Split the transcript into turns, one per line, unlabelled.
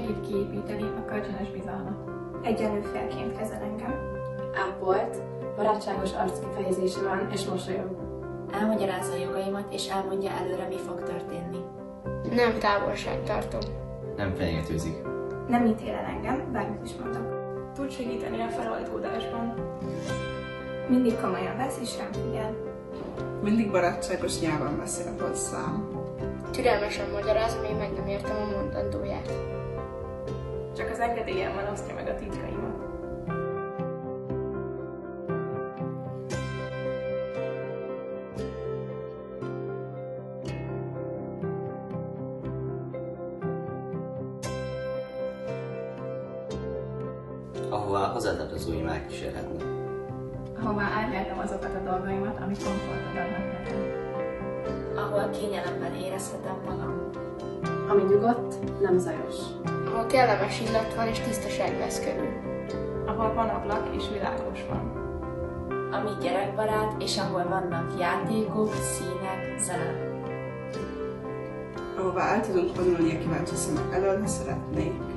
segít kiépíteni a kölcsönös bizalmat.
Egyenlő félként kezel engem.
Ápolt, barátságos arckifejezése van és mosolyog.
Elmagyarázza a jogaimat és elmondja előre, mi fog történni.
Nem távolságtartó.
Nem fenyegetőzik.
Nem ítél el engem, bármit is mondok.
Tud segíteni a feloldódásban.
Mindig komolyan vesz és rám figyel.
Mindig barátságos nyelven beszél hozzám.
Türelmesen magyaráz, még meg nem értem a mondandóját.
Csak az engedélyemmel osztja meg a titkaimat.
Ahová hozzátartozóim elkísérhetnek.
Ahová átjártam azokat a dolgaimat, amik komfortot adnak nekem.
Ahol kényelemben érezhetem magam.
Ami nyugodt, nem zajos.
Ahol kellemes illat van és tisztaság vesz körül.
Ahol van ablak és világos van.
Ami gyerekbarát, és ahol vannak játékok, színek, zene.
Ahová el tudunk vonulni a kíváncsi szemek elől, ha szeretnék.